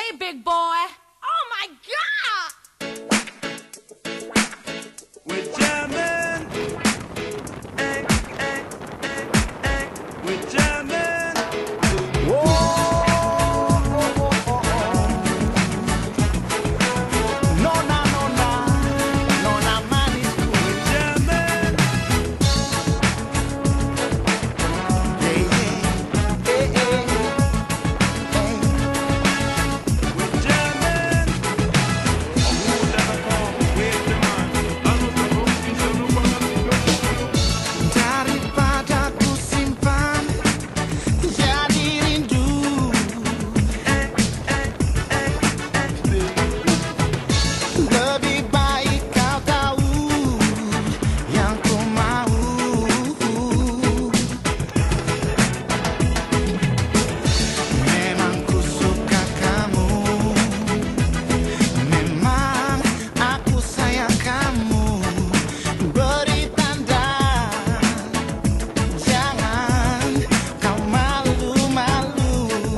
Hey, big boy. Oh, my God. We're jamming. Hey, hey, hey, hey. We're jamming. Whoa, oh, oh, oh, oh. No, no, no, no. No, no, man, it's cool. We're jamming. Hey, hey, hey, hey, hey. We're jamming. Who never come with the man? Daripada ku simpan jadi rindu, lebih baik kau tahu yang ku mau. Memang ku suka kamu, memang aku sayang kamu. Beri tanda, jangan kau malu-malu.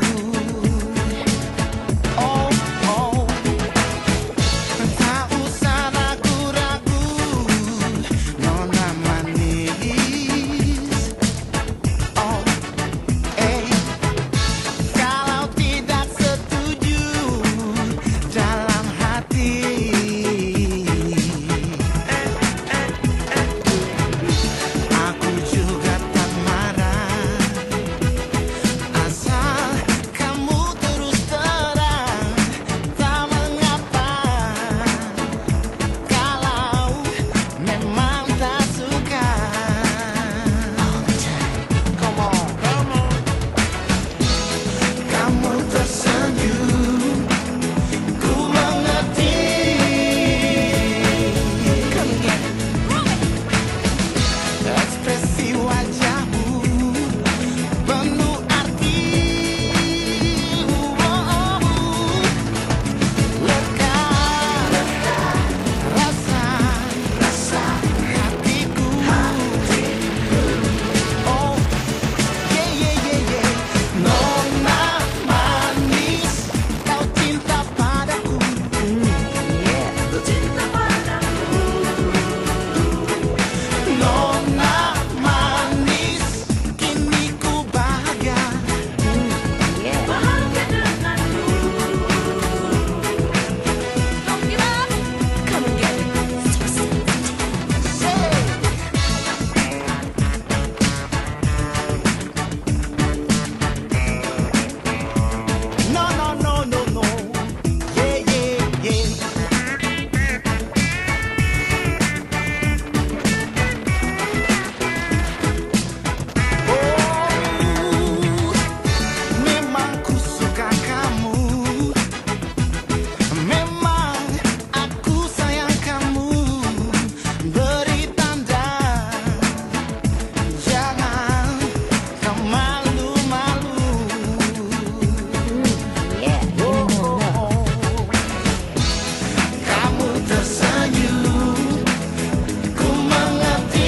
Oh, oh, tak usah ragu-ragu, nona manis. Oh, kalau tidak setuju dalam hati, aku juga tak marah, asal kamu terus terang. Tak mengapa kalau memang tak suka. Come on, come on. Kamu tersenyum, ku mengerti. Ekspresi wajahmu penuh arti. Lekat rasa hatiku. Oh, yeah, yeah, yeah, yeah. Nona manis, kau cinta padaku. Nona manis, kini ku bahagia. Bahagia denganmu. Don't give up. Come and get it. No, no, no, no, no. Yeah, yeah, yeah. Oh, memang ku suka kamu, memang aku sayang kamu. Beri tanda, jangan kau malu-malu. Kamu tersenyum, ku mengerti.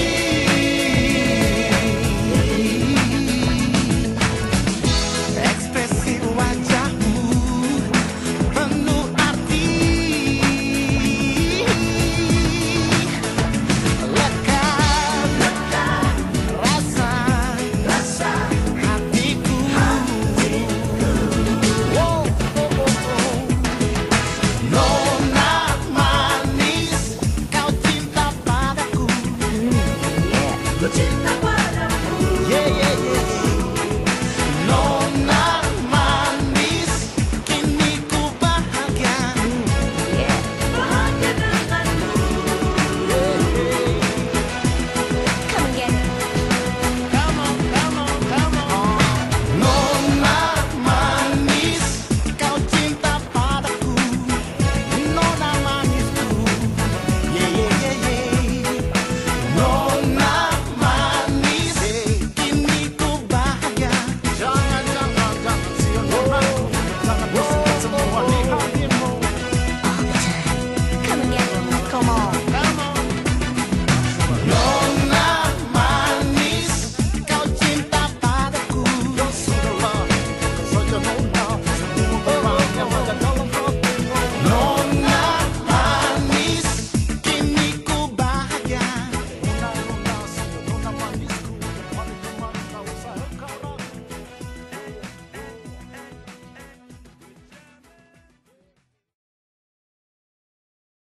Ekspresi wajahmu penuh arti. Lekat rasa hatiku. Oh, oh, oh, oh. Nona manis, kau cinta padaku. Ku cinta